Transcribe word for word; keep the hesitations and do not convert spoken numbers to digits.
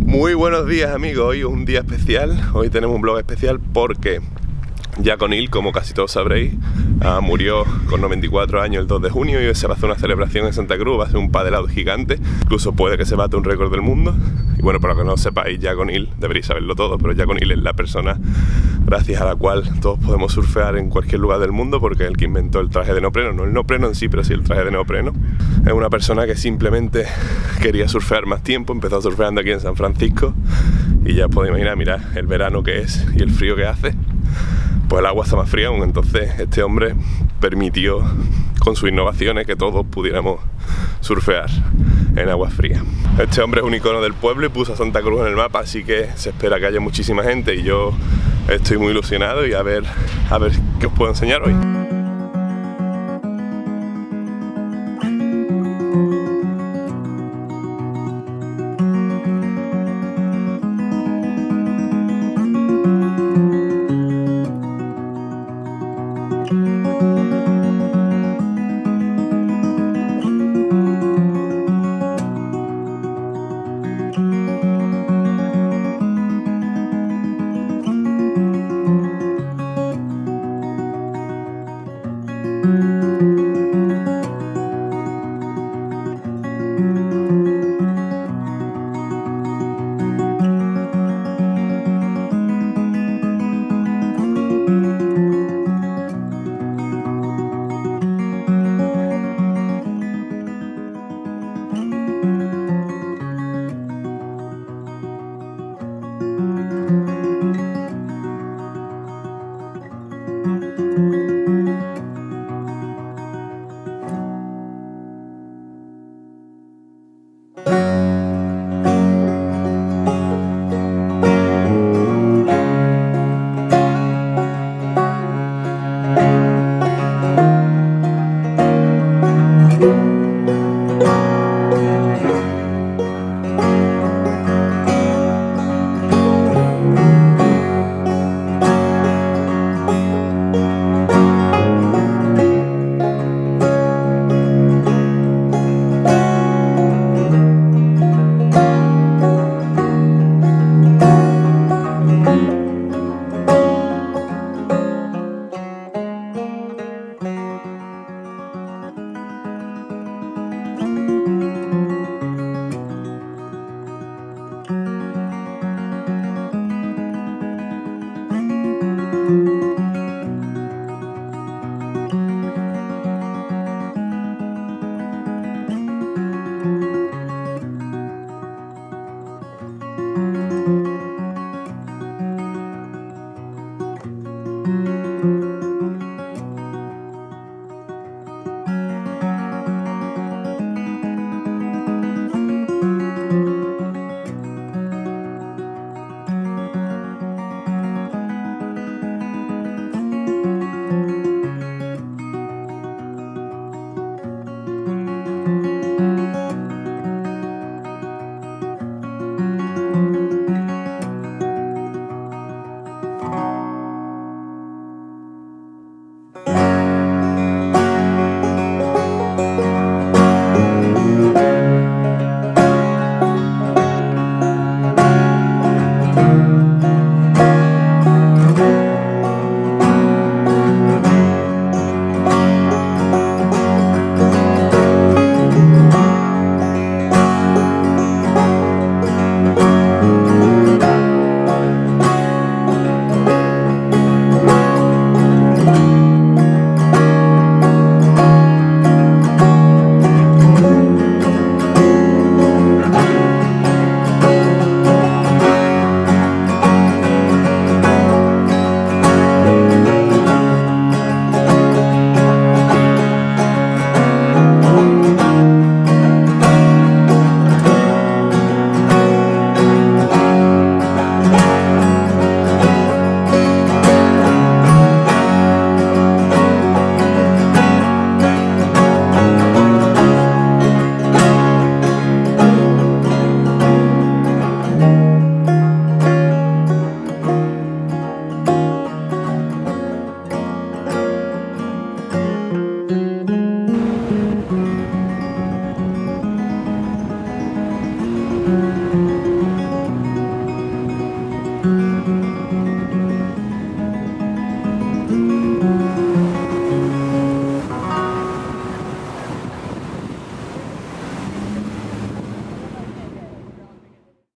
Muy buenos días amigos, hoy es un día especial, hoy tenemos un vlog especial porque Jack O'Neill, como casi todos sabréis, uh, murió con noventa y cuatro años el dos de junio y hoy se va a hacer una celebración en Santa Cruz, va a ser un padelado gigante, incluso puede que se bate un récord del mundo. Y bueno, para que no lo sepáis, Jack O'Neill, deberéis saberlo todo, pero Jack O'Neill es la persona gracias a la cual todos podemos surfear en cualquier lugar del mundo, porque es el que inventó el traje de neopreno, no el neopreno en sí, pero sí el traje de neopreno. Es una persona que simplemente quería surfear más tiempo, empezó surfeando aquí en San Francisco y ya podéis imaginar, mirad el verano que es y el frío que hace. Pues el agua está más fría aún, entonces este hombre permitió con sus innovaciones que todos pudiéramos surfear en agua fría. Este hombre es un icono del pueblo y puso a Santa Cruz en el mapa, así que se espera que haya muchísima gente y yo estoy muy ilusionado y a ver, a ver qué os puedo enseñar hoy.